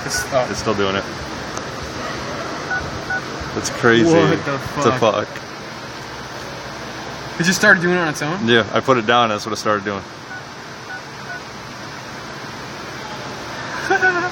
It's still doing it. That's crazy. What the fuck? It just started doing it on its own? Yeah, I put it down, that's what it started doing.